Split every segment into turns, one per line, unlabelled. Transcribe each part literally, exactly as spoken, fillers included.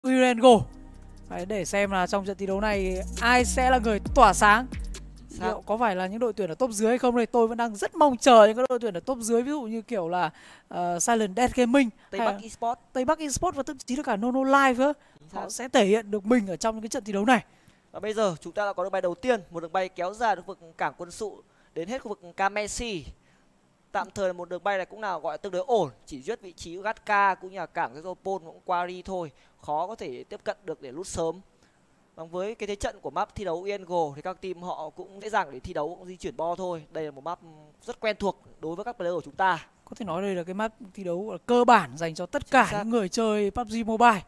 Urengo. Đấy, để xem là trong trận thi đấu này ai sẽ là người tỏa sáng. Liệu có phải là những đội tuyển ở top dưới hay không đây? Tôi vẫn đang rất mong chờ những cái đội tuyển ở top dưới, ví dụ như kiểu là uh, Silent Dead Gaming,
Tây Bắc Esports,
Tây Bắc Esports và thậm chí là cả Nono Live nữa. Họ sẽ thể hiện được mình ở trong những cái trận thi đấu này.
Và bây giờ chúng ta đã có đường bay đầu tiên, một đường bay kéo dài được khu vực cảng quân sự đến hết khu vực Kamesi. Tạm thời là một đường bay này cũng nào gọi tương đối ổn, chỉ duy vị trí Gatka cũng như là cảng Gazopol cũng qua đi thôi, khó có thể tiếp cận được để lút sớm. Bằng với cái thế trận của map thi đấu Urengo thì các team họ cũng dễ dàng để thi đấu, cũng di chuyển bo thôi. Đây là một map rất quen thuộc đối với các player của chúng ta.
Có thể nói đây là cái map thi đấu cơ bản dành cho tất cả những người chơi pê u bê giê Mobile.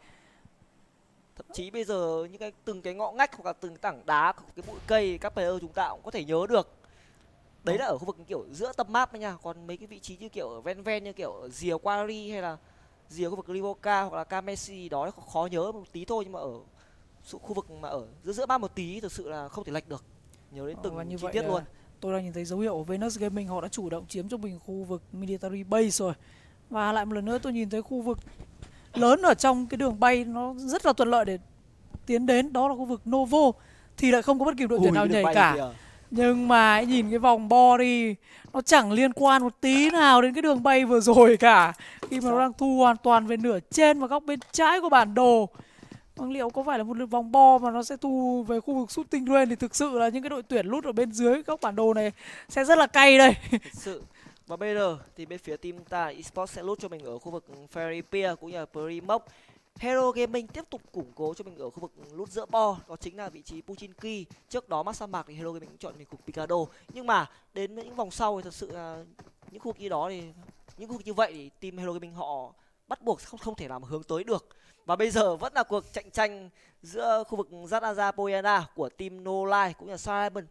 Thậm chí bây giờ những cái từng cái ngõ ngách hoặc là từng tảng đá, cái bụi cây các player chúng ta cũng có thể nhớ được. Đấy là ở khu vực kiểu giữa tâm map đấy nha. Còn mấy cái vị trí như kiểu ở ven ven như kiểu ở rìa Quarry hay là rìa khu vực Rivoca hoặc là Kamesi đó khó nhớ một tí thôi, nhưng mà ở khu vực mà ở giữa giữa map một tí thực sự là không thể lệch được. Nhớ đến từng
như
chi
vậy
tiết luôn.
Tôi đang nhìn thấy dấu hiệu của Venus Gaming họ đã chủ động chiếm cho mình khu vực Military Base rồi. Và lại một lần nữa tôi nhìn thấy khu vực lớn ở trong cái đường bay nó rất là thuận lợi để tiến đến, đó là khu vực Novo. Thì lại không có bất kỳ đội tuyển nào nhảy cả. Kìa. Nhưng mà nhìn cái vòng bo đi, nó chẳng liên quan một tí nào đến cái đường bay vừa rồi cả. Khi mà nó đang thu hoàn toàn về nửa trên và góc bên trái của bản đồ. Vâng, liệu có phải là một vòng bo mà nó sẽ thu về khu vực shooting range thì thực sự là những cái đội tuyển lút ở bên dưới góc bản đồ này sẽ rất là cay đây.
Thực sự. Và bây giờ thì bên phía team ta Esports sẽ lút cho mình ở khu vực Ferry Pier cũng như là Primoc. Hero Gaming tiếp tục củng cố cho mình ở khu vực lút giữa bo, đó chính là vị trí Puchinki. Trước đó mắt sa mạc thì Hero Gaming cũng chọn mình cục Picado. Nhưng mà đến những vòng sau thì thật sự là những khu vực như đó thì những khu vực như vậy thì team Hero Gaming họ bắt buộc không không thể làm hướng tới được. Và bây giờ vẫn là cuộc cạnh tranh giữa khu vực Zadaza Poyana của team No Life cũng như là Simon.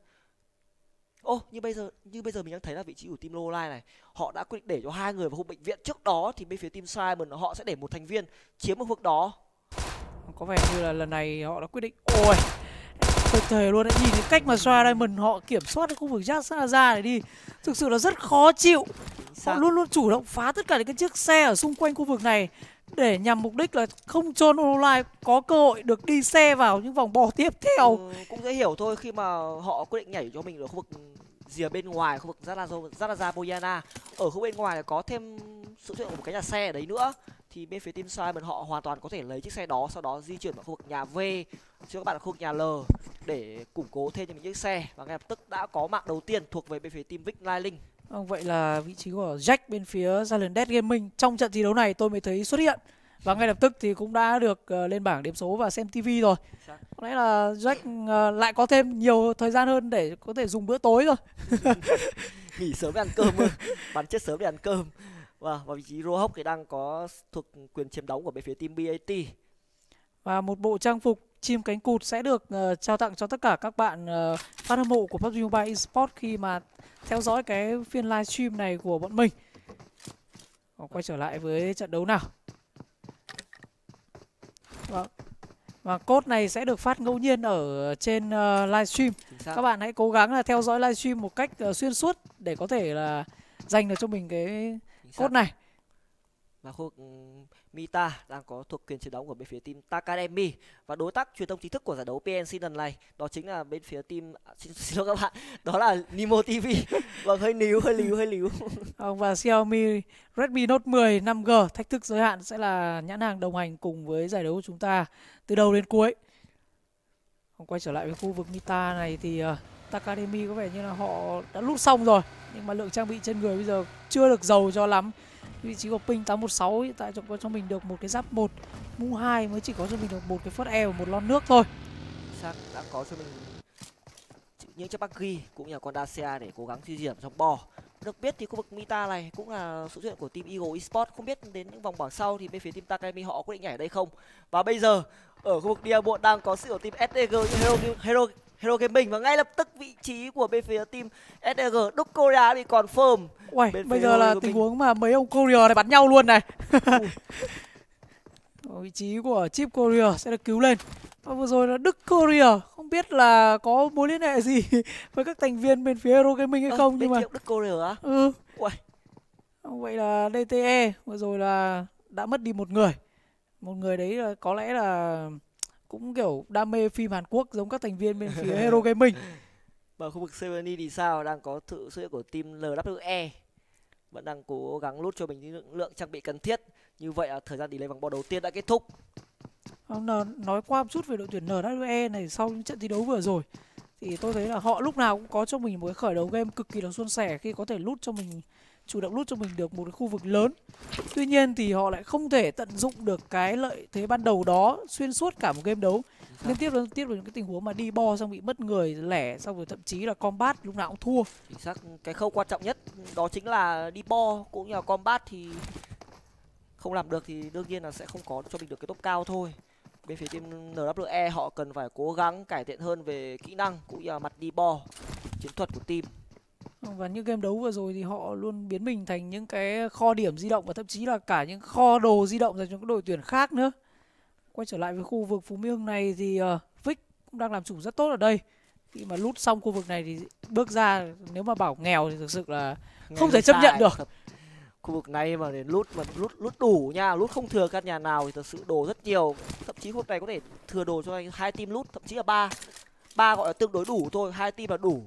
Ô, oh, như bây giờ như bây giờ mình đang thấy là vị trí của team No Life này, họ đã quyết định để cho hai người vào khu bệnh viện. Trước đó thì bên phía team Simon họ sẽ để một thành viên chiếm ở khu vực đó.
Có vẻ như là lần này họ đã quyết định. Ôi, tôi thề luôn đấy, nhìn cái cách mà Simon họ kiểm soát cái khu vực Zadaza này đi, thực sự là rất khó chịu. Họ luôn luôn chủ động phá tất cả những cái chiếc xe ở xung quanh khu vực này để nhằm mục đích là không cho Online có cơ hội được đi xe vào những vòng bò tiếp theo.
Ừ, cũng dễ hiểu thôi, khi mà họ quyết định nhảy cho mình ở khu vực rìa bên ngoài khu vực Zadaza Poyana. Ở khu bên ngoài có thêm sự xuất hiện của một cái nhà xe ở đấy nữa, thì bên phía team Simon họ hoàn toàn có thể lấy chiếc xe đó, sau đó di chuyển vào khu vực nhà V cho các bạn ở khu vực nhà L để củng cố thêm cho mình chiếc xe. Và ngay lập tức đã có mạng đầu tiên thuộc về bên phía team Vic Liling.
Vâng, vậy là vị trí của Jack bên phía Silent Dead Gaming trong trận thi đấu này tôi mới thấy xuất hiện. Và ngay lập tức thì cũng đã được uh, lên bảng điểm số và xem tivi rồi. Có lẽ là Jack uh, lại có thêm nhiều thời gian hơn để có thể dùng bữa tối rồi.
Nghỉ sớm để ăn cơm hơn, bắn chết sớm để ăn cơm. Và vào vị trí Rohawk thì đang có thuộc quyền chiếm đóng của bên phía team bê a tê.
Và một bộ trang phục chim cánh cụt sẽ được uh, trao tặng cho tất cả các bạn uh, fan hâm mộ của pê u bê giê Mobile Esports khi mà theo dõi cái phiên livestream này của bọn mình. Còn quay trở lại với trận đấu nào. Vâng. Và code này sẽ được phát ngẫu nhiên ở trên uh, livestream. Các bạn hãy cố gắng là theo dõi livestream một cách uh, xuyên suốt để có thể là giành được cho mình cái code này.
Và khu vực Mita đang có thuộc quyền chiến đấu của bên phía team Takademi. Và đối tác truyền thông chính thức của giải đấu pê en xê lần này đó chính là bên phía team à, xin, xin lỗi các bạn, đó là Nimo ti vi. Vâng, hơi níu, hơi líu, hơi líu.
Và Xiaomi Redmi Note mười năm G thách thức giới hạn sẽ là nhãn hàng đồng hành cùng với giải đấu của chúng ta từ đầu đến cuối. Còn quay trở lại với khu vực Mita này thì uh, Takademi có vẻ như là họ đã lút xong rồi, nhưng mà lượng trang bị trên người bây giờ chưa được giàu cho lắm. Vị trí của Ping tám một sáu hiện tại có cho mình được một cái giáp một, mũ hai, mới chỉ có cho mình được một cái phớt e và một lon nước thôi.
Xác đã có cho mình những chiếc buggy cũng như là con Dacia để cố gắng di chuyển trong bo. Được biết thì khu vực Mita này cũng là sự xuất hiện của team Eagle Esports. Không biết đến những vòng bảng sau thì bên phía team Takami họ quyết định nhảy ở đây không. Và bây giờ ở khu vực Diamond đang có sự của team ét đê giê như Hero Hero Hero Gaming, và ngay lập tức vị trí của bên phía team ét đê giê Đức Korea bị confirm.
Uầy, bây giờ là tình huống mà mấy ông Korea này bắn nhau luôn này. Vị trí của chip Korea sẽ được cứu lên. Và vừa rồi là Đức Korea, không biết là có mối liên hệ gì với các thành viên bên phía Hero Gaming hay không.
À,
nhưng mà
Đức Korea á?
Ừ. Uầy. Vậy là đê tê e vừa rồi là đã mất đi một người. Một người đấy là có lẽ là cũng kiểu đam mê phim Hàn Quốc giống các thành viên bên phía Hero Gaming.
Và khu vực Seven thì sao? Đang có sự xuất hiện của team lờ vê kép e. Vẫn đang cố gắng lút cho mình những lượng, lượng trang bị cần thiết. Như vậy là thời gian delay vòng bò đầu tiên đã kết thúc.
N nói qua một chút về đội tuyển en vê e này sau những trận thi đấu vừa rồi thì tôi thấy là họ lúc nào cũng có cho mình một cái khởi đầu game cực kỳ là suôn sẻ khi có thể lút cho mình, chủ động lút cho mình được một cái khu vực lớn. Tuy nhiên thì họ lại không thể tận dụng được cái lợi thế ban đầu đó xuyên suốt cả một game đấu. Liên tiếp liên tiếp vào những cái tình huống mà đi bo xong bị mất người lẻ, xong rồi thậm chí là combat lúc nào cũng thua.
Chính xác, cái khâu quan trọng nhất đó chính là đi bo cũng như là combat thì không làm được thì đương nhiên là sẽ không có cho mình được cái top cao thôi. Bên phía team en vê e họ cần phải cố gắng cải thiện hơn về kỹ năng cũng như là mặt đi bo, chiến thuật của team.
Và những game đấu vừa rồi thì họ luôn biến mình thành những cái kho điểm di động và thậm chí là cả những kho đồ di động dành cho các đội tuyển khác nữa. Quay trở lại với khu vực Phú Mỹ Hưng này thì uh, Vic cũng đang làm chủ rất tốt ở đây. Khi mà lút xong khu vực này thì bước ra, nếu mà bảo nghèo thì thực sự là
Nghe
không thể chấp nhận được.
Thật. Khu vực này mà đến lút mà lút lút đủ nha, lút không thừa căn nhà nào thì thực sự đồ rất nhiều. Thậm chí khu vực này có thể thừa đồ cho hai team lút, thậm chí là ba. Ba gọi là tương đối đủ thôi, hai team là đủ.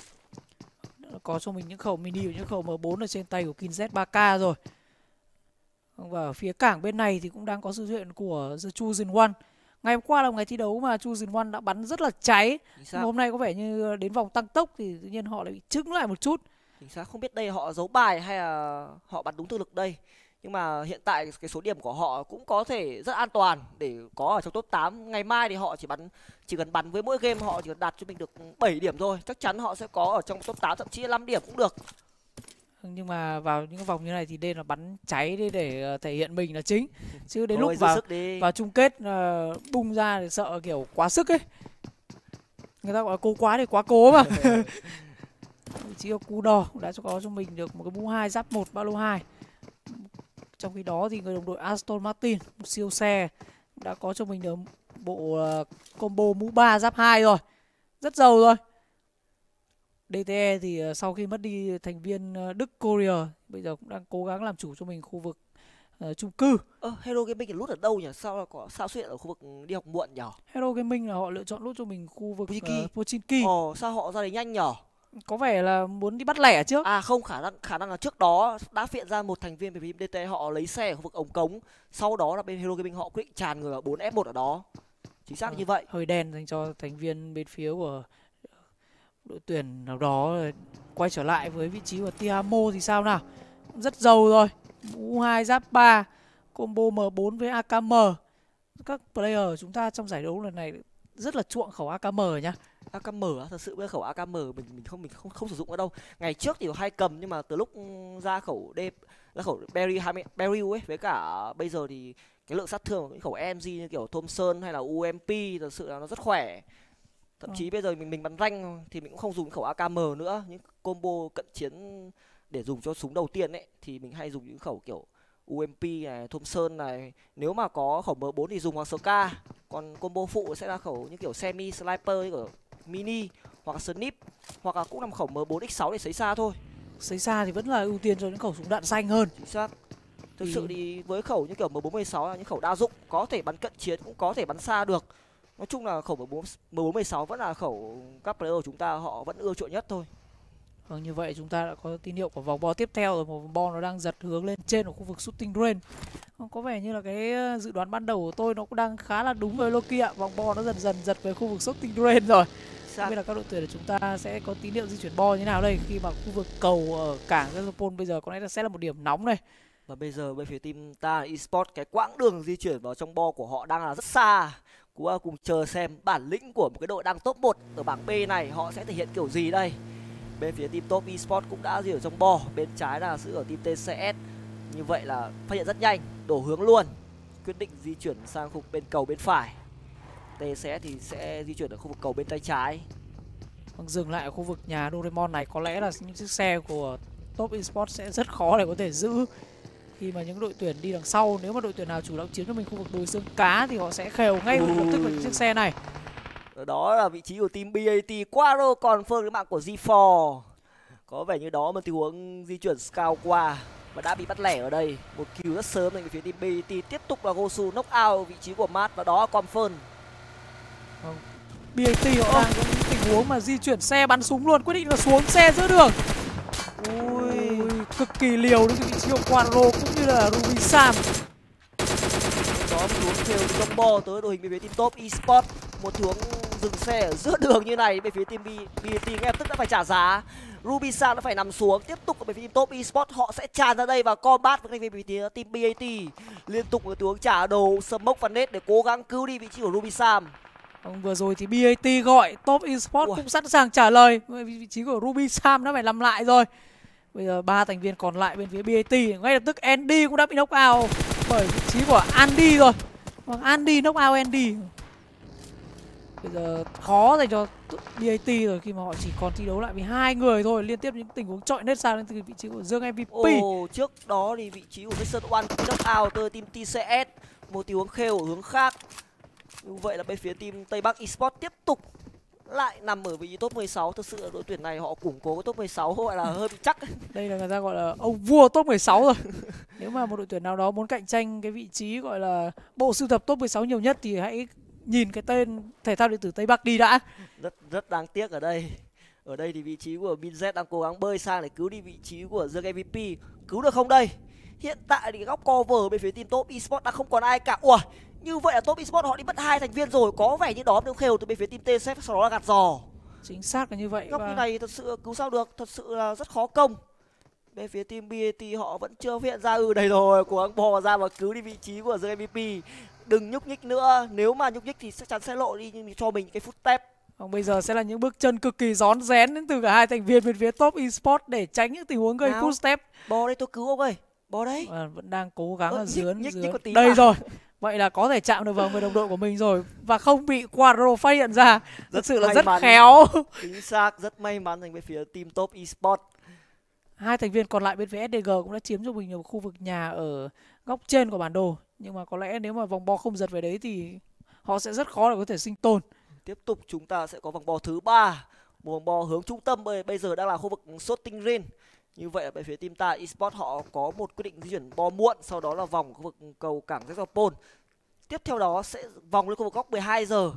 Có cho mình những khẩu mini và những khẩu M bốn ở trên tay của Kinz ba K rồi. Và ở phía cảng bên này thì cũng đang có sự xuất hiện của The Chosen One. Ngày hôm qua là một ngày thi đấu mà Chosen One đã bắn rất là cháy. Nhưng hôm nay có vẻ như đến vòng tăng tốc thì tự nhiên họ lại bị chững lại một chút.
Chính xác, không biết đây họ giấu bài hay là họ bắn đúng thực lực đây. Nhưng mà hiện tại cái số điểm của họ cũng có thể rất an toàn để có ở trong top tám. Ngày mai thì họ chỉ bắn chỉ cần bắn với mỗi game họ chỉ cần đạt cho mình được bảy điểm thôi. Chắc chắn họ sẽ có ở trong top tám, thậm chí là năm điểm cũng được.
Nhưng mà vào những vòng như này thì nên là bắn cháy đi để thể hiện mình là chính. Chứ đến
Thôi,
lúc vào,
vào,
vào chung kết uh, bung ra thì sợ kiểu quá sức ấy. Người ta gọi là cố quá thì quá cố mà. Chỉ có cú đỏ cũng đã có cho mình được một cái mũ hai giáp một ba lô hai. Trong khi đó thì người đồng đội Aston Martin, một siêu xe, đã có cho mình được bộ uh, combo mũ ba giáp hai rồi. Rất giàu rồi. đê tê e thì uh, sau khi mất đi thành viên uh, Đức Courier, bây giờ cũng đang cố gắng làm chủ cho mình khu vực uh, chung cư.
Ơ, uh, Hero Gaming lút ở đâu nhỉ? Sao là có sao xuất hiện ở khu vực đi học muộn nhỉ?
Hero Gaming là họ lựa chọn lút cho mình khu vực
Pochinki.
Uh, Pochinki.
Ồ, sao họ ra đấy nhanh nhỉ?
Có vẻ là muốn đi bắt lẻ trước.
À không, khả năng khả năng là trước đó đã hiện ra một thành viên về phía đê tê e họ lấy xe ở khu vực ống cống. Sau đó là bên Hero Gaming họ quyết định tràn người vào bốn ép một ở đó. Chính xác à, như vậy.
Hơi đen dành cho thành viên bên phía của đội tuyển nào đó. Quay trở lại với vị trí của Tiamo thì sao nào? Rất giàu rồi. U hai giáp ba, combo M bốn với a ca em. Các player của chúng ta trong giải đấu lần này rất là chuộng khẩu a ca em nhá.
a ca em á, thật sự bây giờ khẩu a ca em mình mình không mình không không sử dụng ở đâu. Ngày trước thì hay cầm nhưng mà từ lúc ra khẩu D ra khẩu Berry Beryl ấy với cả bây giờ thì cái lượng sát thương của những khẩu e em giê như kiểu Thompson hay là u em pê thật sự là nó rất khỏe. Thậm chí bây giờ mình mình bắn ranh thì mình cũng không dùng khẩu a ca em nữa, những combo cận chiến để dùng cho súng đầu tiên ấy thì mình hay dùng những khẩu kiểu u em pê này, Thompson này. Nếu mà có khẩu M bốn thì dùng hoặc Ska. Còn combo phụ sẽ là khẩu như kiểu semi sniper như kiểu mini hoặc là snip hoặc là cũng làm khẩu M bốn X sáu để sấy xa thôi.
Sấy xa thì vẫn là ưu tiên cho những khẩu súng đạn xanh hơn.
Chính xác. Thực thì... sự thì với khẩu như kiểu M bốn mười sáu là những khẩu đa dụng, có thể bắn cận chiến cũng có thể bắn xa được. Nói chung là khẩu M bốn mười sáu vẫn là khẩu các player của chúng ta họ vẫn ưa chuộng nhất thôi.
Vâng, như vậy chúng ta đã có tín hiệu của vòng bo tiếp theo rồi, một vòng bo nó đang giật hướng lên trên ở khu vực shooting range. Có vẻ như là cái dự đoán ban đầu của tôi nó cũng đang khá là đúng rồi Loki ạ. Vòng bo nó dần dần giật về khu vực shooting range rồi. Không biết là các đội tuyển của chúng ta sẽ có tín hiệu di chuyển bo như nào đây, khi mà khu vực cầu ở cảng Gazprom bây giờ có lẽ là sẽ là một điểm nóng này.
Và bây giờ bên phía team ta eSports, cái quãng đường di chuyển vào trong bo của họ đang là rất xa. Cũng cùng chờ xem bản lĩnh của một cái đội đang top một ở bảng B này họ sẽ thể hiện kiểu gì đây. Bên phía team top eSports cũng đã di ở trong bo, bên trái là sự ở team tê xê ét. Như vậy là phát hiện rất nhanh, đổ hướng luôn, quyết định di chuyển sang khu vực bên cầu bên phải. tê xê ét thì sẽ di chuyển ở khu vực cầu bên tay trái.
Vâng, dừng lại ở khu vực nhà Doraemon này có lẽ là những chiếc xe của top eSports sẽ rất khó để có thể giữ khi mà những đội tuyển đi đằng sau. Nếu mà đội tuyển nào chủ động chiếm cho mình khu vực đồi xương cá thì họ sẽ khều ngay lập tức vào chiếc xe này.
Đó là vị trí của team bê a tê. Quaro confirm cái mạng của G bốn. Có vẻ như đó một tình huống di chuyển scout qua. và đã bị bắt lẻ ở đây. Một kill rất sớm dành về phía team bê e tê. Tiếp tục là Gosu knock out vị trí của Matt và đó là Confirm.
bê e tê họ đang có những tình huống mà di chuyển xe bắn súng luôn, quyết định là xuống xe giữa đường. Ui, Ui cực kỳ liều đến cái vị trí của Quadro cũng như là Ruby Sam.
Đó xuống theo trong bo tới đội hình về phía team top esports. Một hướng dừng xe ở giữa đường như này về phía team bê e tê ngay lập tức đã phải trả giá. Ruby Sam đã phải nằm xuống. Tiếp tục về phía team top esports, họ sẽ tràn ra đây và combat với về phía team bê e tê. Liên tục ở tướng trả đầu smoke và net để cố gắng cứu đi vị trí của Ruby Sam.
Ông vừa rồi thì bê e tê gọi, top esports cũng sẵn sàng trả lời. Vị trí của Ruby Sam đã phải làm lại rồi. Bây giờ ba thành viên còn lại bên phía bê e tê, ngay lập tức Andy cũng đã bị knock out bởi vị trí của Andy rồi. Vâng, Andy knock out Andy. Bây giờ khó dành cho bê e tê rồi khi mà họ chỉ còn thi đấu lại với hai người thôi, liên tiếp những tình huống chọi nết sang đến từ vị trí của Dương em vê pê.
Ồ, trước đó thì vị trí của Mission One cũng knock out từ team tê xê ét, một tình huống khêu ở hướng khác. Như vậy là bên phía team Tây Bắc Esports tiếp tục lại nằm ở vị trí top mười sáu. Thực sự là đội tuyển này họ củng cố cái top mười sáu gọi là hơi bị chắc.
Đây là người ta gọi là ông vua top mười sáu rồi. Nếu mà một đội tuyển nào đó muốn cạnh tranh cái vị trí gọi là bộ sưu tập top mười sáu nhiều nhất thì hãy nhìn cái tên thể thao điện tử Tây Bắc đi đã.
Rất rất đáng tiếc ở đây. Ở đây thì vị trí của Binz đang cố gắng bơi sang để cứu đi vị trí của Dương em vê pê. Cứu được không đây? Hiện tại thì góc cover bên phía team top esports đã không còn ai cả. Ủa, như vậy là top esports họ đi mất hai thành viên rồi. Có vẻ như đó đều khều từ bên phía team tê xê ép, sau đó là gạt giò.
Chính xác là như vậy.
Góc
và...
như này thật sự cứu sao được, thật sự là rất khó công. Bên phía team bê e tê họ vẫn chưa hiện ra. Ừ đây rồi, cố gắng bò ra và cứu đi vị trí của Dương em vê pê. Đừng nhúc nhích nữa, nếu mà nhúc nhích thì chắc chắn sẽ lộ đi nhưng cho mình cái footstep.
Còn bây giờ sẽ là những bước chân cực kỳ rón rén đến từ cả hai thành viên bên phía top esports để tránh những tình huống gây footstep.
Bò đây, tôi cứu ông ơi, bò đấy.
À, vẫn đang cố gắng
ờ,
là dướn,
nhích,
dướn.
nhích
Đây
mà.
rồi. Vậy là có thể chạm được vào người đồng đội của mình rồi và không bị Quadro phát hiện ra. Thật sự là rất
mắn.
khéo.
Chính xác, rất may mắn dành về phía team top esports.
Hai thành viên còn lại bên phía ét đê giê cũng đã chiếm cho mình một khu vực nhà ở góc trên của bản đồ. Nhưng mà có lẽ nếu mà vòng bo không giật về đấy thì họ sẽ rất khó để có thể sinh tồn.
Tiếp tục chúng ta sẽ có vòng bo thứ ba. Một vòng bo hướng trung tâm bây giờ đang là khu vực shooting range. Như vậy ở bên phía team ta esports họ có một quyết định di chuyển bo muộn, sau đó là vòng khu vực cầu cảng Zexopol. Tiếp theo đó sẽ vòng lên khu vực góc mười hai giờ.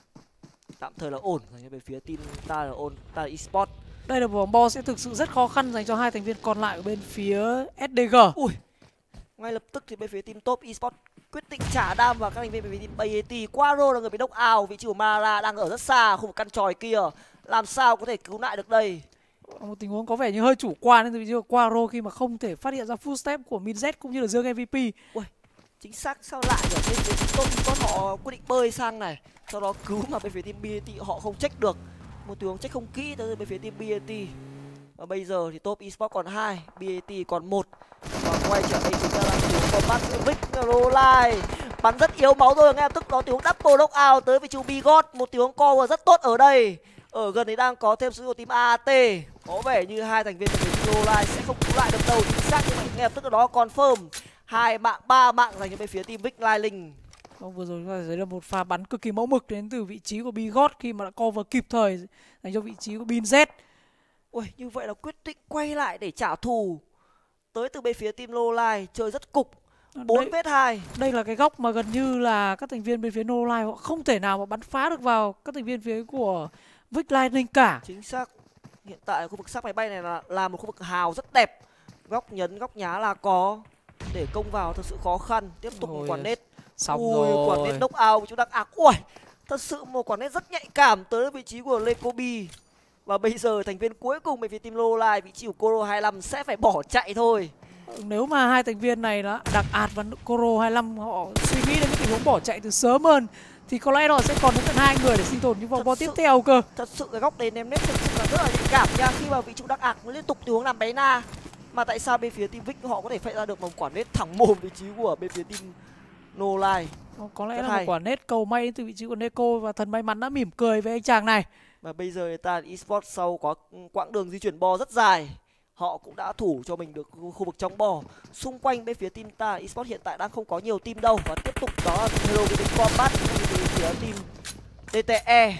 Tạm thời là ổn dành cho bên phía team ta là ổn, ta là esports.
Đây là một vòng bo sẽ thực sự rất khó khăn dành cho hai thành viên còn lại ở bên phía ét đê giê.
Ui, ngay lập tức thì bên phía team top esports quyết định trả đam vào các thành viên bên phía team bê e tê. Quadro là người bị knock out, vị trí của Mara đang ở rất xa khu vực căn tròi kia. Làm sao có thể cứu lại được đây?
Một tình huống có vẻ như hơi chủ quan đến từ vị trí của Quadro khi mà không thể phát hiện ra footstep của Minz cũng như là Dương em vê pê.
Ui, chính xác sao lại ở bên phía team top esports họ quyết định bơi sang này, sau đó cứu mà bên phía team bê e tê họ không check được. Một tình huống check không kỹ tới bên phía team bê e tê. Và bây giờ thì top esports còn hai, bê e tê còn một. Và quay trở đây chúng ta đang tiếng combat giữa Vic Rolai. Bắn rất yếu máu rồi, ngay lập tức có tiếng double knock out tới vị trí Bigot. Một tiếng cover rất tốt ở đây. Ở gần đấy đang có thêm sự của team a tê. Có vẻ như hai thành viên của team Rolai sẽ không cứu lại được đâu. Chính xác như vậy, ngay lập tức ở đó confirm. Hai mạng, ba mạng dành cho bên phía team Vic Lai Linh.
Không, vừa rồi chúng ta thấy là một pha bắn cực kỳ mẫu mực đến từ vị trí của Bigot khi mà đã cover kịp thời dành cho vị trí của Binz.
Ui, như vậy là quyết định quay lại để trả thù tới từ bên phía team Lowline, chơi rất cục. Bốn vs hai.
Đây là cái góc mà gần như là các thành viên bên phía Lowline họ không thể nào mà bắn phá được vào các thành viên phía của Vic Lightning cả.
Chính xác. Hiện tại khu vực xác máy bay này là, là một khu vực hào rất đẹp. Góc nhấn, góc nhá là có. Để công vào thật sự khó khăn. Tiếp tục một quả nết.
Xong
Ui,
rồi.
quả nết knock out chúng ta ác. Ui, thật sự một quả nết rất nhạy cảm tới vị trí của Lekobi. Và bây giờ thành viên cuối cùng bên phía team Lowline, vị trí của Koro hai lăm sẽ phải bỏ chạy thôi.
Nếu mà hai thành viên này đó, Đặc Ạt và Koro hai lăm họ suy nghĩ đến cái tình huống bỏ chạy từ sớm hơn thì có lẽ họ sẽ còn đến tận hai người để sinh tồn những vòng bo tiếp theo cơ.
Thật sự cái góc đền em nét thực sự là rất là nhạy cảm nha, khi mà vị trí Đặc Ạt liên tục tình huống làm bé na. Mà tại sao bên phía team Vic họ có thể phệ ra được một quả nét thẳng mồm vị trí của bên phía team Lowline?
Có lẽ
rất
là
hay.
một quả nét cầu may từ vị trí của Neko và thần may mắn đã mỉm cười với anh chàng này.
Và bây giờ người ta esports sau có quãng đường di chuyển bo rất dài, họ cũng đã thủ cho mình được khu vực trong bo. Xung quanh bên phía team ta esports hiện tại đang không có nhiều team đâu, và tiếp tục đó là Hero Gaming Combat bên phía team tê tê e.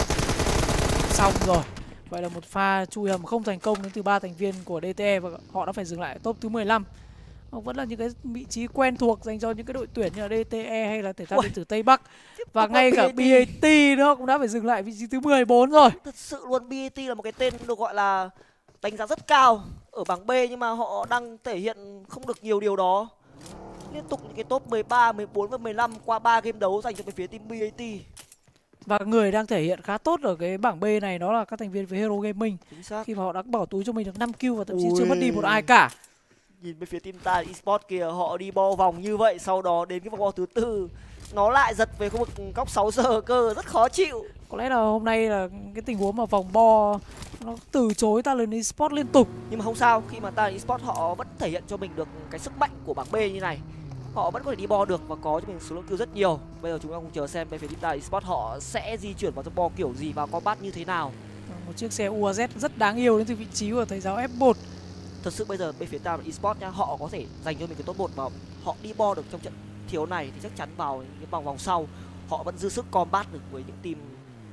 Xong rồi. Vậy là một pha chui hầm không thành công đến từ ba thành viên của đê tê e và họ đã phải dừng lại ở top thứ mười lăm. Hoặc vẫn là những cái vị trí quen thuộc dành cho những cái đội tuyển như là đê tê e hay là thể thao điện tử Tây Bắc. Và ngay cả bê a tê nữa cũng đã phải dừng lại vị trí thứ mười bốn rồi.
Thật sự luôn, bê a tê là một cái tên được gọi là đánh giá rất cao ở bảng B, nhưng mà họ đang thể hiện không được nhiều điều đó. Liên tục những cái top mười ba, mười bốn và mười lăm qua ba game đấu dành cho cái phía team bê a tê.
Và người đang thể hiện khá tốt ở cái bảng B này đó là các thành viên với Hero Gaming.
Chính xác.
Khi mà họ đã bỏ túi cho mình được năm kill và thậm chí chưa mất đi một ai cả.
Nhìn bên phía team Tide Esports kìa, họ đi bo vòng như vậy, sau đó đến cái vòng bo thứ tư nó lại giật về khu vực góc sáu giờ cơ, rất khó chịu.
Có lẽ là hôm nay là cái tình huống mà vòng bo nó từ chối Talon Esports liên tục.
Nhưng mà không sao, khi mà Talon Esports họ vẫn thể hiện cho mình được cái sức mạnh của bảng B như này. Họ vẫn có thể đi bo được và có cho mình số lượng kill rất nhiều. Bây giờ chúng ta cùng chờ xem bên phía team Talon Esports họ sẽ di chuyển vào trong bo kiểu gì và combat như thế nào.
Một chiếc xe u a zét rất đáng yêu đến từ vị trí của thầy giáo ép một.
Thật sự bây giờ bên phía Talon Esports nha, họ có thể dành cho mình cái top một và họ đi bo được trong trận thiếu này thì chắc chắn vào những cái vòng vòng sau họ vẫn dư sức combat được với những team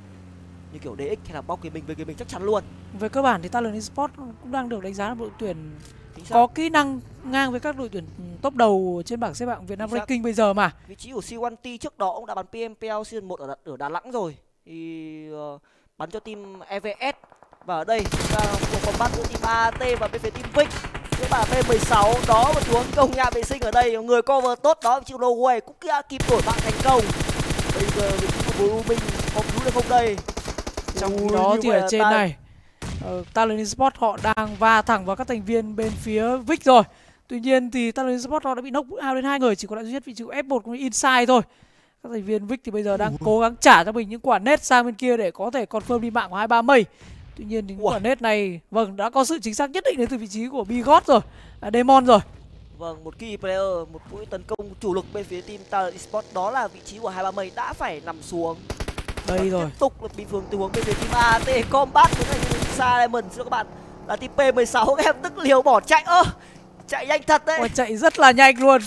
như kiểu đê ích hay là Box Gaming, về Gaming chắc chắn luôn.
Về cơ bản thì Talon Esports cũng đang được đánh giá là đội tuyển có kỹ năng ngang với các đội tuyển top đầu trên bảng xếp hạng Việt Nam Ranking bây giờ mà.
Vị trí của xê một tê trước đó ông đã bắn pê em pê lờ season một ở, ở Đà Nẵng rồi. Thì uh, bắn cho team e vê ét. Và ở đây chúng ta cuộc combat giữa team a tê và bên phía team Vic. Cái bảng B mười sáu đó một xuống công nhà vệ sinh ở đây, người cover tốt đó chịu No Way cũng kia kịp đổi mạng thành công. Bây giờ vị trí của Blue Minh có cứu được không đây?
Trong khi đó thì ở trên này uh, Talon Esports họ đang va thẳng vào các thành viên bên phía Vic rồi. Tuy nhiên thì Talon Esports họ đã bị knock out đến hai người, chỉ còn lại duy nhất vị trí của ép một cũng như Inside thôi. Các thành viên Vic thì bây giờ đang cố gắng trả cho mình những quả net sang bên kia để có thể confirm đi mạng của hai ba mây. Tuy nhiên thì những quả net này vâng đã có sự chính xác nhất định đến từ vị trí của Bigot rồi, à, Demon rồi.
Vâng, một key player, một mũi tấn công chủ lực bên phía team Talon Esports đó là vị trí của hai ba mây đã phải nằm xuống.
Đây và rồi.
Tiếp tục là bình thường tình huống bên phía team a tê combat với thành viên Diamond xin các bạn là team pê mười sáu, các em tức liều bỏ chạy ơ. Chạy nhanh thật đấy.
Ôi, chạy rất là nhanh luôn.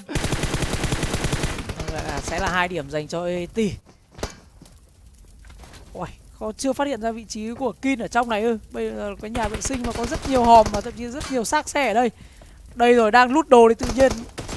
À, sẽ là hai điểm dành cho e tê. Ôi, khó chưa phát hiện ra vị trí của Kin ở trong này ư. Bây giờ cái nhà vệ sinh mà có rất nhiều hòm và thậm chí rất nhiều xác xe ở đây. Đây rồi, đang lút đồ thì tự nhiên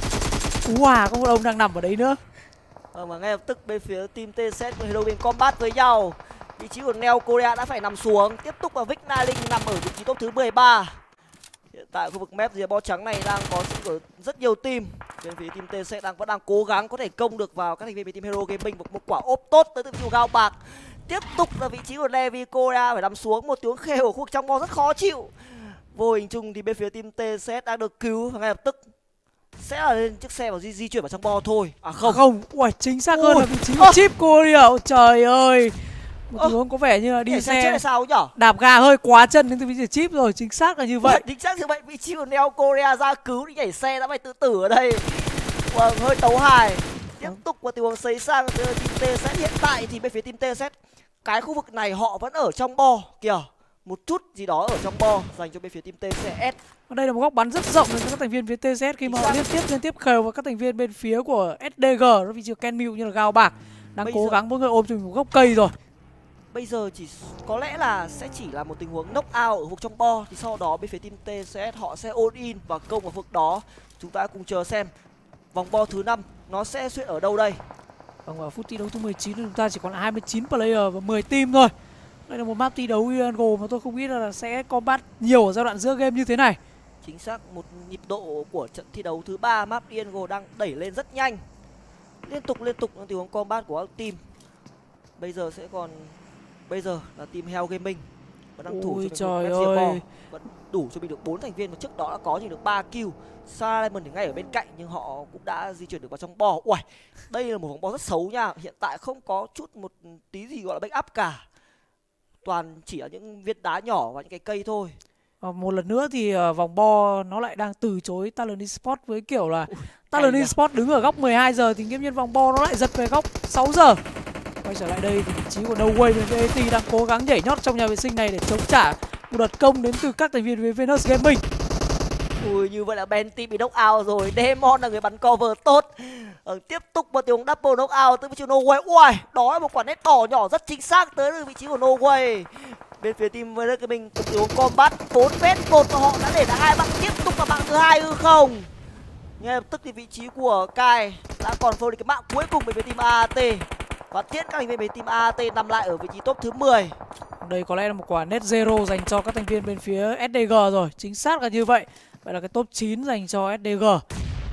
wow, có một ông đang nằm ở đấy nữa.
Ờ, mà ngay lập tức bên phía team tê xê và Hero Gaming combat với nhau. Vị trí của Neo Korea đã phải nằm xuống. Tiếp tục là Vic Nailing nằm ở vị trí top thứ mười ba. Hiện tại khu vực map dưới bo trắng này đang có sự của rất nhiều team. Bên phía team tê xê đang vẫn đang cố gắng có thể công được vào các thành viên bên team Hero Gaming một, một quả ốp tốt tới từ vị trí gao bạc. Tiếp tục là vị trí của Levi Korea phải nằm xuống, một tiếng khều ở khu vực trong bo rất khó chịu. Vô hình chung thì bên phía team tê xê đang được cứu và ngay lập tức sẽ là lên chiếc xe và di, di chuyển vào trong bo thôi. À không,
không, ui chính xác hơn là vị trí của Chip Korea. Ôi trời ơi, một tình huống có vẻ như là đi xe
sao nhở?
Đạp ga hơi quá chân đến từ vị trí Chip rồi, chính xác là như vậy.
Chính xác như vậy, vị trí của Neo Korea ra cứu đi nhảy xe đã phải tự tử ở đây. Vâng, hơi tấu hài. Tiếp tục qua tình huống xây sang team tê xê. Hiện tại thì bên phía team tê xê cái khu vực này họ vẫn ở trong bo kìa, một chút gì đó ở trong bo dành cho bên phía team tê xê ét.
Đây là một góc bắn rất rộng cho các thành viên phía tê xê ét khi mà họ liên tiếp liên tiếp khều vào các thành viên bên phía của ét đê giê, nó vị trí Ken Mew như là gao bạc đang bây cố giờ... gắng mỗi người ôm cho mình một gốc cây rồi.
Bây giờ chỉ có lẽ là sẽ chỉ là một tình huống knock out ở vực trong bo, thì sau đó bên phía team tê xê ét họ sẽ all in và công vào vực đó. Chúng ta cùng chờ xem vòng bo thứ năm nó sẽ xuất ở đâu đây.
Vâng, ở phút thi đấu thứ mười chín chúng ta chỉ còn là hai mươi chín player và mười team thôi. Đây là một map thi đấu Iango mà tôi không nghĩ là sẽ combat nhiều ở giai đoạn giữa game như thế này.
Chính xác, một nhịp độ của trận thi đấu thứ ba map Iango đang đẩy lên rất nhanh. Liên tục liên tục tình huống combat của các team. Bây giờ sẽ còn bây giờ là team Hell Gaming vẫn đang thủ
ôi
cho mình
trời ơi,
vẫn đủ cho mình được bốn thành viên, và trước đó đã có chỉ được ba kill. Simon thì ngay ở bên cạnh nhưng họ cũng đã di chuyển được vào trong bo. Uầy, đây là một vòng bo rất xấu nha. Hiện tại không có chút một tí gì gọi là backup cả. Toàn chỉ là những viên đá nhỏ và những cái cây thôi.
À, một lần nữa thì uh, vòng bo nó lại đang từ chối Talon Esports với kiểu là Ui, Talon Esports đứng ở góc mười hai giờ thì nghiêm nhiên vòng bo nó lại giật về góc sáu giờ. Quay trở lại đây thì vị trí của No Way bên vê a tê đang cố gắng nhảy nhót trong nhà vệ sinh này để chống trả một đợt công đến từ các thành viên với Venus Gaming.
Ui, như vậy là Ben team bị knock out rồi. Demon là người bắn cover tốt. Ờ, tiếp tục một tiếng double knock out tới vị trí No Way. Ui, đó là một quả nét đỏ nhỏ rất chính xác tới từ vị trí của No Way. Bên phía team Venus Gaming tình huống combat bốn vs một và họ đã để lại hai bạn tiếp tục là bạn thứ hai ư không? Ngay lập tức thì vị trí của Kai đã còn phơi được cái mạng cuối cùng với team a tê. Và tiễn các thành viên với team a tê nằm lại ở vị trí top thứ mười.
Đây có lẽ là một quả net zero dành cho các thành viên bên phía ét đê giê rồi. Chính xác là như vậy. Vậy là cái top chín dành cho ét đê giê.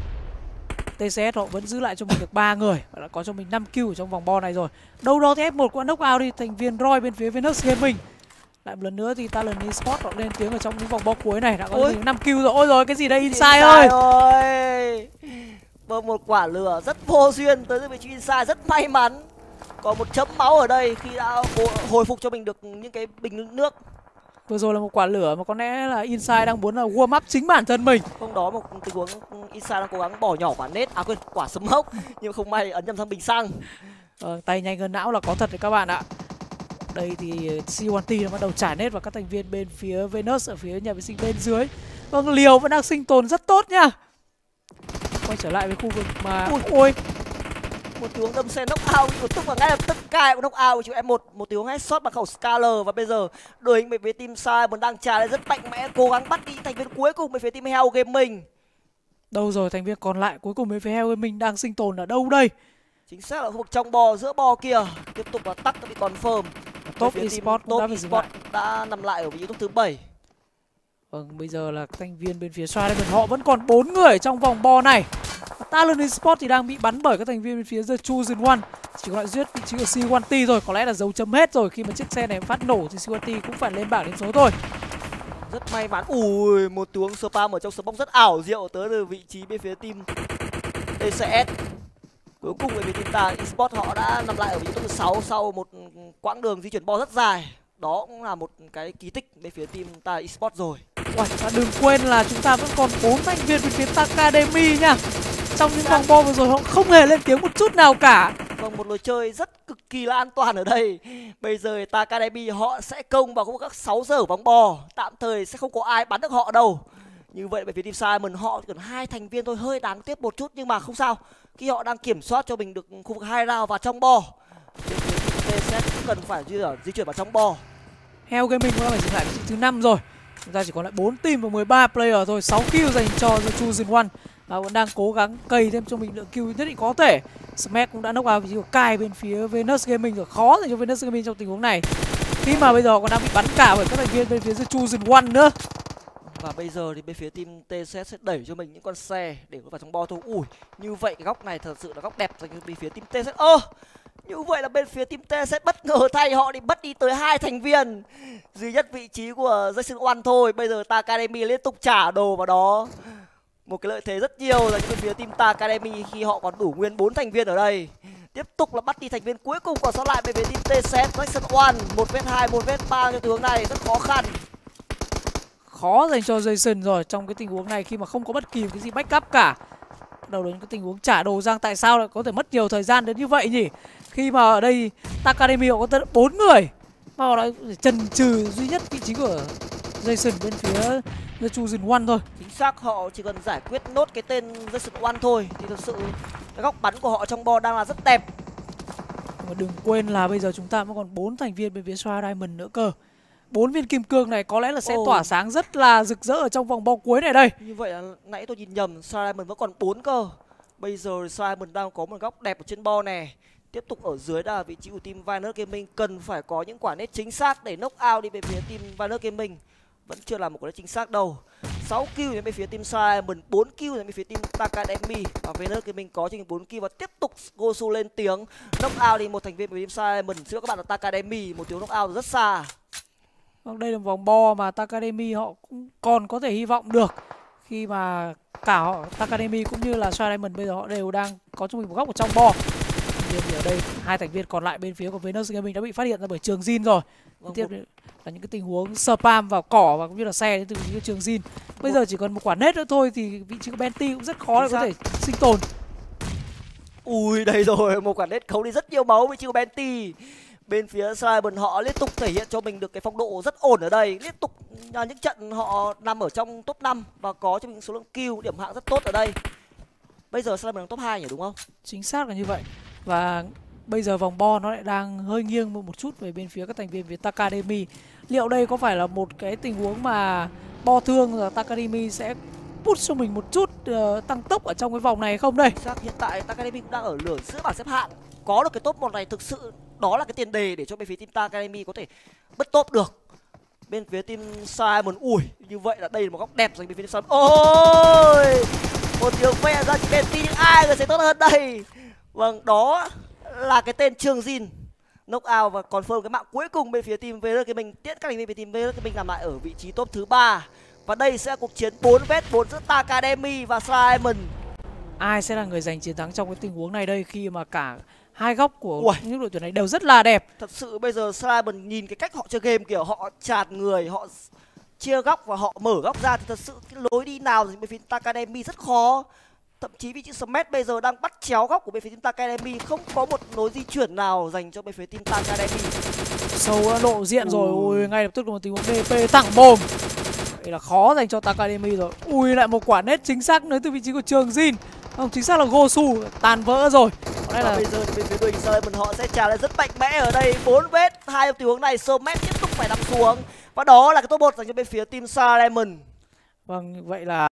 tê xê ét họ vẫn giữ lại cho mình được ba người và đã có cho mình năm kill ở trong vòng bo này rồi. Đâu đó thì ép một cũng knock out đi thành viên Roy bên phía Venus Gaming. Lại một lần nữa thì Talon Esports họ lên tiếng ở trong những vòng bo cuối này đã có mình năm kill rồi. Ôi rồi cái gì đây Inside ơi.
ơi. Vâng, một quả lửa rất vô duyên tới vị trí Inside rất may mắn. Có một chấm máu ở đây khi đã hồi phục cho mình được những cái bình nước.
Vừa rồi là một quả lửa mà có lẽ là Inside đang muốn là warm up chính bản thân mình.
Không, đó một tình huống Inside đang cố gắng bỏ nhỏ quả nết, à quên, quả sấm hốc nhưng không may ấn nhầm sang bình xăng.
Ờ, tay nhanh hơn não là có thật đấy các bạn ạ. Đây thì xê một tê nó bắt đầu trả nết vào các thành viên bên phía Venus ở phía nhà vệ sinh bên dưới. Vâng, Liều vẫn đang sinh tồn rất tốt nha. Quay trở lại với khu vực mà
ui,
ôi
một tiếng đâm xe knock out của Túc và ngay lập tức Kai cũng knock out của em một một tiếng headshot bằng khẩu Scalar. Và bây giờ đội hình về phía team Simon đang trả lại rất mạnh mẽ, cố gắng bắt đi thành viên cuối cùng về phía team Hell Gaming.
Đâu rồi thành viên còn lại cuối cùng với phía Hell Gaming đang sinh tồn ở đâu đây?
Chính xác là khu vực trong bo, giữa bo kia. Tiếp tục là tắc đã bị confirm.
Top Esports
Top
đã phải dừng lại.
đã nằm lại ở vị trí top thứ bảy.
Vâng, bây giờ là các thành viên bên phía Star Diamond họ vẫn còn bốn người trong vòng bo này. Talon Esports thì đang bị bắn bởi các thành viên bên phía The Chosen One. Chỉ còn lại giết vị trí của xê một tê rồi, có lẽ là dấu chấm hết rồi. Khi mà chiếc xe này phát nổ thì xê một tê cũng phải lên bảng điểm số thôi.
Rất may mắn. Ui, một tiếng spam ở trong smoke rất ảo diệu tới từ vị trí bên phía team tê xê ét. Cuối cùng về team ta Esports họ đã nằm lại ở vị trí top thứ sáu sau một quãng đường di chuyển bo rất dài. Đó cũng là một cái kỳ tích bên phía team ta Esports rồi.
Uầy, và đừng quên là chúng ta vẫn còn bốn thành viên bên phía Academy nha. Trong những vòng bo vừa rồi họ không hề lên tiếng một chút nào cả.
Vâng, một lối chơi rất cực kỳ là an toàn ở đây. Bây giờ ta Academy họ sẽ công vào các sáu giờ vòng bo. Tạm thời sẽ không có ai bắn được họ đâu. Như vậy về phía team Simon họ chỉ cần hai thành viên thôi, hơi đáng tiếc một chút nhưng mà không sao. Khi họ đang kiểm soát cho mình được khu vực hai round vào trong bo. Bên phía team tê xê ét cũng cần phải di, di chuyển vào trong bo.
Hell Gaming cũng đã phải dừng lại vị trí thứ năm rồi. Chúng ta chỉ còn lại bốn team và mười ba player thôi, sáu kill dành cho The Chosen One. Và vẫn đang cố gắng cày thêm cho mình lượng kill nhất định có thể. Smack cũng đã knock out vị trí của Kai bên phía Venus Gaming rồi, khó dành cho Venus Gaming trong tình huống này. Khi mà bây giờ còn đang bị bắn cả bởi các thành viên bên phía The Chosen One nữa.
Và bây giờ thì bên phía team tê xê ét sẽ đẩy cho mình những con xe để vào trong bo thôi. Ui, như vậy cái góc này thật sự là góc đẹp dành cho bên phía team tê xê ét. Ơ, như vậy là bên phía team tê xê ét bất ngờ thay họ đi bắt đi tới hai thành viên. Duy nhất vị trí của Jason One thôi. Bây giờ ta Academy liên tục trả đồ vào đó. Một cái lợi thế rất nhiều dành cho bên phía team ta Academy khi họ còn đủ nguyên bốn thành viên ở đây. Tiếp tục là bắt đi thành viên cuối cùng còn sót lại bên phía team tê xê ét Jason One. một vs hai, một vs ba cho tình huống này rất khó khăn.
Khó dành cho Jason rồi trong cái tình huống này khi mà không có bất kỳ cái gì backup cả. Đầu đến cái tình huống trả đồ Giang, tại sao lại có thể mất nhiều thời gian đến như vậy nhỉ? Khi mà ở đây Academy họ có tới bốn người mà họ lại chần chừ duy nhất vị trí của Jason bên phía The Chosen One thôi.
Chính xác, họ chỉ cần giải quyết nốt cái tên Jason One thôi thì thực sự cái góc bắn của họ trong bo đang là rất đẹp.
Mà đừng quên là bây giờ chúng ta vẫn còn bốn thành viên bên phía Star Diamond nữa cơ. Bốn viên kim cương này có lẽ là sẽ oh. tỏa sáng rất là rực rỡ ở trong vòng bo cuối này đây.
Như vậy là nãy tôi nhìn nhầm, Star Diamond vẫn còn bốn cơ. Bây giờ Star Diamond đang có một góc đẹp ở trên bo này. Tiếp tục ở dưới là vị trí của team Vinus Gaming cần phải có những quả nét chính xác để knock out đi về phía team Vinus Gaming. Vẫn chưa làm một quả nét chính xác đâu. sáu kill đến bên phía team Star Diamond, bốn kill đến bên phía team Academy. Và Vinus Gaming có cho mình bốn kill và tiếp tục Gosu lên tiếng knock out đi một thành viên của team Star Diamond. Xin các bạn là Academy, một tiếng knock out rất xa.
Vâng, đây là một vòng bo mà Academy họ cũng còn có thể hy vọng được. Khi mà cả họ, Academy cũng như là Star Diamond bây giờ họ đều đang có cho mình một góc ở trong bo. Tuy nhiên thì ở đây hai thành viên còn lại bên phía của Venus Gaming đã bị phát hiện ra bởi Trường Jin rồi.
Vâng,
tiếp là những cái tình huống spam vào cỏ và cũng như là xe đến từ những Trường Jin. Bây giờ chỉ còn một quả nét nữa thôi thì vị trí của Benty cũng rất khó để có thể sinh tồn.
Ui, đây rồi, một quả nét khấu đi rất nhiều máu vị trí của Benty. Bên phía Simon họ liên tục thể hiện cho mình được cái phong độ rất ổn ở đây. Liên tục à, những trận họ nằm ở trong top năm và có cho mình số lượng kill, điểm hạng rất tốt ở đây. Bây giờ Simon đang top hai nhỉ, đúng không?
Chính xác là như vậy. Và bây giờ vòng bo nó lại đang hơi nghiêng một chút về bên phía các thành viên phía Academy. Liệu đây có phải là một cái tình huống mà bo thương rồi Academy sẽ push cho mình một chút uh, tăng tốc ở trong cái vòng này không đây?
Chắc hiện tại Academy cũng đang ở lửa giữa bảng xếp hạng. Có được cái top một này thực sự đó là cái tiền đề để cho bên phía team Ta Academy có thể bứt top được. Bên phía team Simon, ui, như vậy là đây là một góc đẹp dành bên phía team Simon. Ôi, một tiếng ve ra chỉ bên team ai người sẽ tốt hơn đây. Vâng, đó là cái tên Trường Jin knock out và confirm cái mạng cuối cùng bên phía team vê rờ Gaming. Tiễn các thành viên về team vê rờ Gaming nằm lại ở vị trí top thứ ba. Và đây sẽ là cuộc chiến bốn vs bốn giữa Ta Academy và Simon.
Ai sẽ là người giành chiến thắng trong cái tình huống này đây, khi mà cả hai góc của
Ui.
những đội tuyển này đều rất là đẹp.
Thật sự bây giờ Simon nhìn cái cách họ chơi game kiểu họ chạt người, họ chia góc và họ mở góc ra thì thật sự cái lối đi nào thì bên phía Ta Academy rất khó. Thậm chí vị trí Smash bây giờ đang bắt chéo góc của bên phía team Ta Academy, không có một lối di chuyển nào dành cho bên phía team Ta Academy.
Sâu đã lộ diện rồi, ui, ngay lập tức là một tình huống đê pê thẳng mồm. Đây là khó dành cho Ta Academy rồi. Ui, lại một quả nét chính xác tới từ vị trí của Trường Jin. Không, chính xác là Gosu tàn vỡ rồi.
Và là... bây giờ thì bên phía đội hình Simon họ sẽ trả lại rất mạnh mẽ ở đây. bốn vs hai tình huống này, Smash tiếp tục phải nằm xuống. Và đó là cái top một dành cho bên phía team Simon.
Vâng, vậy là